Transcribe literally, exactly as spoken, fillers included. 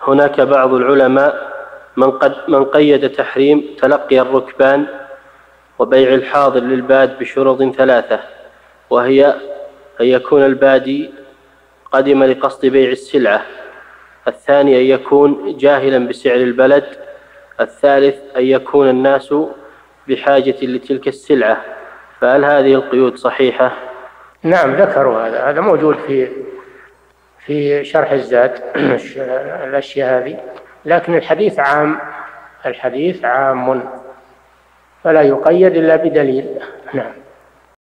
هناك بعض العلماء من, قد من قيد تحريم تلقي الركبان وبيع الحاضر للباد بشروط ثلاثة، وهي أن يكون البادي قدم لقصد بيع السلعة، الثاني أن يكون جاهلا بسعر البلد، الثالث أن يكون الناس بحاجة لتلك السلعة. فهل هذه القيود صحيحة؟ نعم، ذكروا هذا هذا موجود في في شرح الزاد الأشياء هذه، لكن الحديث عام الحديث عام فلا يقيد إلا بدليل. نعم.